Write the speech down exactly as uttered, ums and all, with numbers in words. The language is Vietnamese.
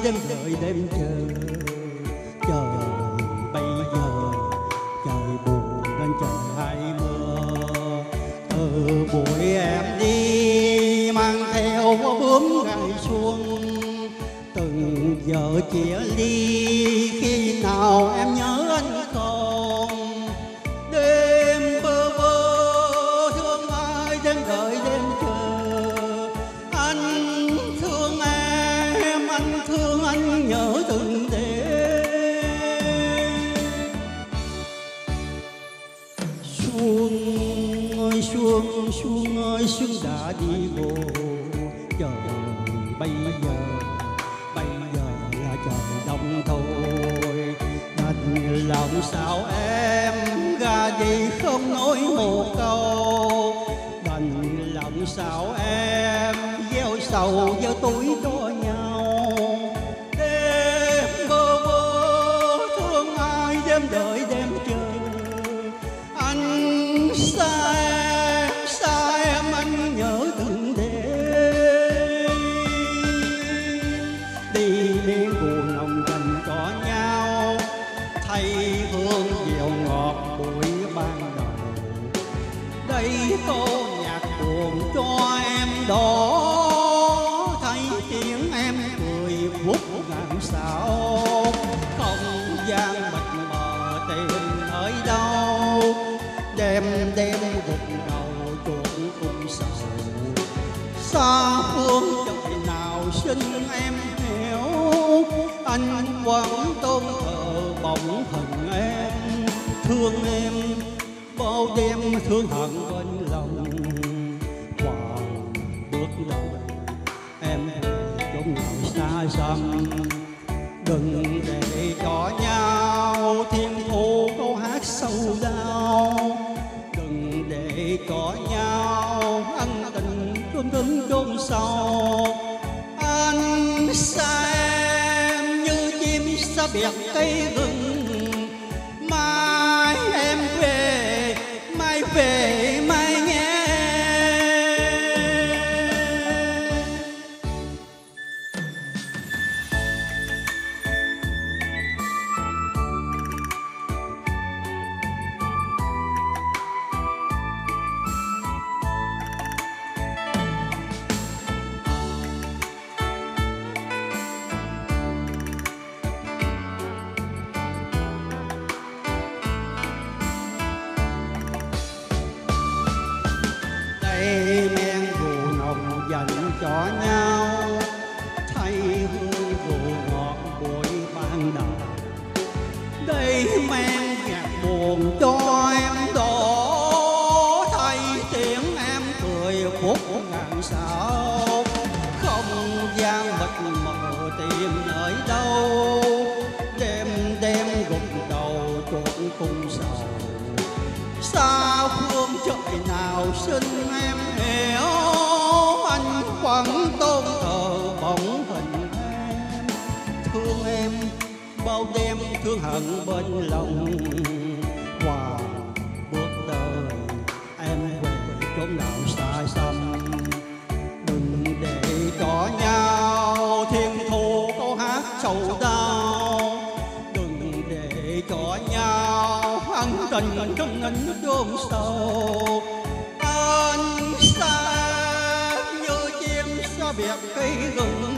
đêm đợi đêm chờ. Trời bây giờ trời buồn nên trời hay mưa. Từ buổi em đi mang theo bướm ngày xuân, từng giờ chia ly khi nào em nhớ anh không. Đêm bơ vơ thương ai đêm đợi đêm chờ. Anh thương em, anh thương anh nhớ từng đêm. Xuân ơi xuân, xuân ơi xuân đã đi rồi. Trời bây giờ bây giờ là trời đông thôi. Đành lòng sao em ra đi không nói một câu. Đành lòng sao em gieo sầu gieo túi cho nhau. Đêm bơ vơ thương ai đêm đợi đêm chờ. Anh xa em, xa em anh nhớ từng đêm. Đi lên buồn lòng dành cho nhau, thay hương dịu ngọt buổi ban đầu. Đây tô nhạc buồn cho em đó, thấy tiếng em cười phút ngàn sao. Không gian mịt mờ tìm nơi đâu, đêm đêm gục đầu chuột cung sầu. Xa phương trời nào xin em hiểu, anh vẫn tôn thờ bóng hình em. Thương em bao đêm thương hận bên lòng. Hoàng bước đầu em chốn nào xa xăm. Đừng để cho nhau thiên thu câu hát sâu đau. Đừng để cho nhau ân tình chôn thâm chôn sâu. Anh xa em như chim xa biệt cây rừng. Mai em về, mai về mai nhé. Đây men rượu nồng dành cho nhau, thay hương rượu ngọt buổi ban đầu. Đây men nhạc buồn cho em đó, thay tiếng em cười phút ngàn sao. Không gian mịt mờ tìm nơi đâu, đêm đêm gục đầu chuột cung sầu. Xa phương trời nào xin em hiểu, anh vẫn tôn thờ bóng hình em. Thương em bao đêm thương hận bên lòng. Hòa bước đời em về chốn nào xa xăm. Đừng để cho nhau thiên thu câu hát sầu đau. Đừng để cho nhau ân tình trong ngân chôn sâu. Anh xa như chim xa biệt cây rừng.